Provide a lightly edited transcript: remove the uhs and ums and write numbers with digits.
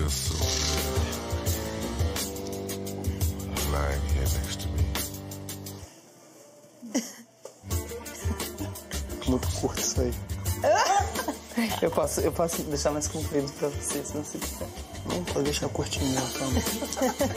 feel so good lying here next to me. Muito curto isso aí. Eu posso deixar mais comprido pra vocês, se não se quiser. Não, pode deixar curtinho, não, calma.